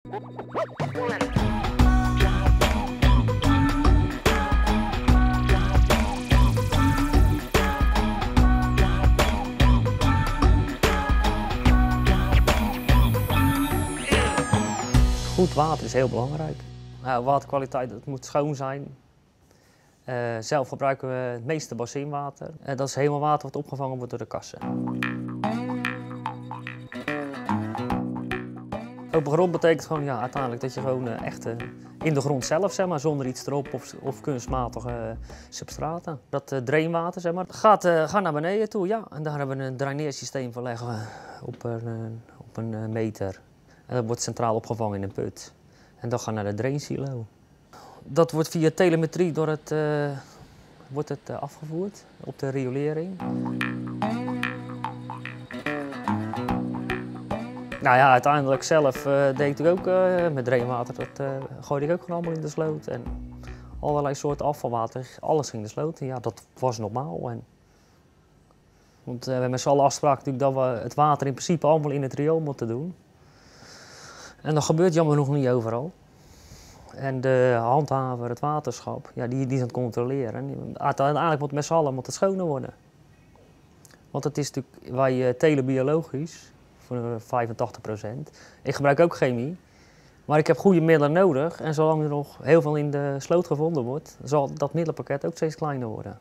Goed water is heel belangrijk. Waterkwaliteit, het moet schoon zijn. Zelf gebruiken we het meeste bassinwater. Dat is hemelwater wat opgevangen wordt door de kassen. Open grond betekent gewoon ja, uiteindelijk dat je gewoon echt in de grond zelf, zeg maar, zonder iets erop of kunstmatige substraten. Dat drainwater zeg maar, gaat naar beneden toe, ja. En daar hebben we een draineersysteem van leggen op een meter. En dat wordt centraal opgevangen in een put. En dat gaat naar de drainsilo. Dat wordt via telemetrie wordt het afgevoerd op de riolering. Nou ja, uiteindelijk zelf deed ik ook met drainwater. Dat gooide ik ook gewoon allemaal in de sloot. En allerlei soorten afvalwater, alles ging in de sloot. En ja, dat was normaal. Want we hebben met z'n allen afspraken natuurlijk dat we het water in principe allemaal in het riool moeten doen. En dat gebeurt jammer genoeg niet overal. En de handhaver, het waterschap, ja, die is aan het controleren. Uiteindelijk moet het met z'n allen schoner worden. Want het is natuurlijk, wij telen biologisch, voor 85%. Ik gebruik ook chemie, maar ik heb goede middelen nodig. En zolang er nog heel veel in de sloot gevonden wordt, zal dat middelenpakket ook steeds kleiner worden.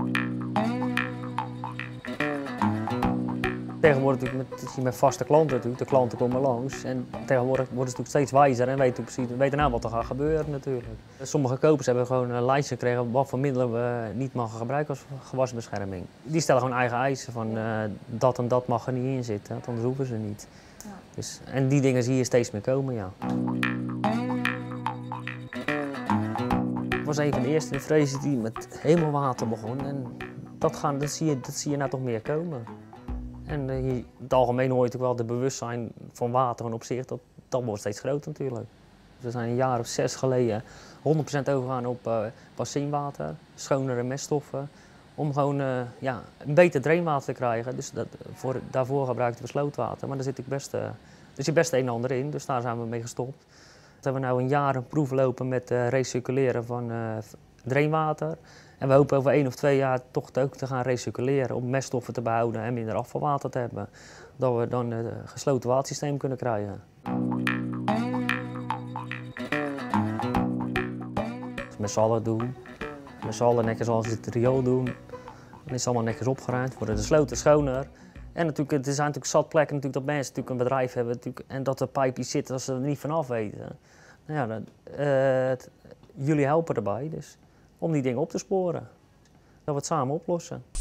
Tegenwoordig met vaste klanten natuurlijk, de klanten komen langs en tegenwoordig worden ze natuurlijk steeds wijzer en weten nou wat er gaat gebeuren natuurlijk. Sommige kopers hebben gewoon een lijstje gekregen wat voor middelen we niet mogen gebruiken als gewasbescherming. Die stellen gewoon eigen eisen van dat en dat mag er niet in zitten, want anders hoeven ze niet. Ja. Dus, en die dingen zie je steeds meer komen, ja. Ik was een van de eerste in Freesia die met hemelwater begon en dat zie je nou toch meer komen. En in het algemeen hoor je natuurlijk wel de bewustzijn van water en op zich, dat wordt steeds groter natuurlijk. We zijn een jaar of 6 geleden 100% overgegaan op bassinwater, schonere meststoffen, om gewoon ja, een beter drainwater te krijgen. Dus daarvoor gebruikten we slootwater, maar daar zit best een en ander in, dus daar zijn we mee gestopt. We hebben nu een jaar een proef lopen met recirculeren van drainwater. En we hopen over 1 of 2 jaar toch ook te gaan recirculeren om meststoffen te behouden en minder afvalwater te hebben. Dat we dan een gesloten watersysteem kunnen krijgen. Als we met z'n allen doen, met z'n allen netjes zoals we het riool doen, dan is het allemaal netjes opgeruimd, worden de sloten schoner. En natuurlijk, er zijn natuurlijk zat plekken dat mensen natuurlijk een bedrijf hebben en dat er pijpjes zitten als ze er niet vanaf weten. Nou ja, jullie helpen erbij dus, om die dingen op te sporen. Dat we het samen oplossen.